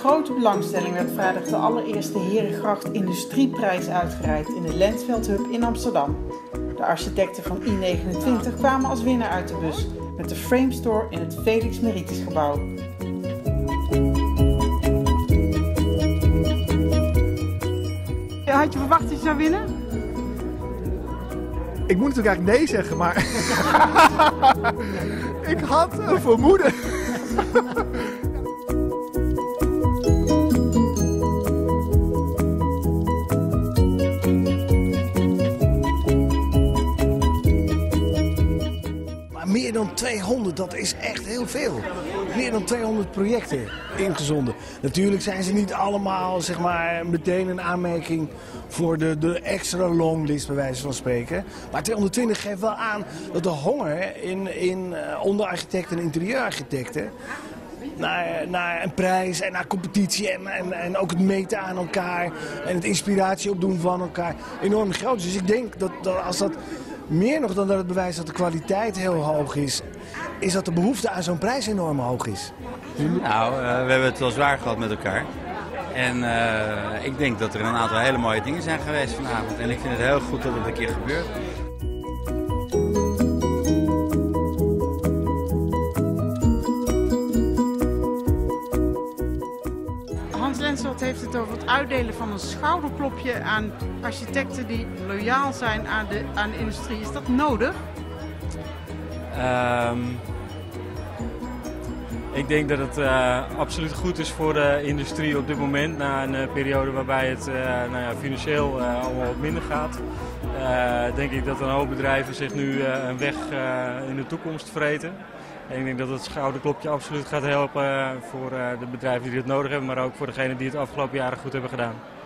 grote belangstelling werd vrijdag de allereerste Herengracht Industrieprijs uitgereikt in de Lentveld Hub in Amsterdam. De architecten van I29 kwamen als winnaar uit de bus met de Frame Store in het Felix Meritis gebouw. Had je verwacht dat je zou winnen? Ik moet natuurlijk eigenlijk nee zeggen, maar ik had een vermoeden. Maar meer dan 200, dat is echt heel veel. Meer dan 200 projecten ingezonden. Natuurlijk zijn ze niet allemaal zeg maar, meteen een aanmerking voor de extra longlist bij wijze van spreken. Maar 220 geeft wel aan dat de honger onder architecten en interieurarchitecten naar een prijs en naar competitie en ook het meten aan elkaar en het inspiratie opdoen van elkaar enorm groot is. Dus ik denk dat als dat meer nog dan dat het bewijst dat de kwaliteit heel hoog is, is dat de behoefte aan zo'n prijs enorm hoog is. Nou, we hebben het wel zwaar gehad met elkaar. En ik denk dat er een aantal hele mooie dingen zijn geweest vanavond. En ik vind het heel goed dat het een keer gebeurt. Hans Lentveld heeft het over het uitdelen van een schouderklopje aan architecten die loyaal zijn aan de industrie. Is dat nodig? Ik denk dat het absoluut goed is voor de industrie op dit moment, na een periode waarbij het financieel allemaal wat minder gaat. Denk ik dat een hoop bedrijven zich nu een weg in de toekomst vreten. En ik denk dat het schouderklopje absoluut gaat helpen voor de bedrijven die het nodig hebben, maar ook voor degenen die het afgelopen jaren goed hebben gedaan.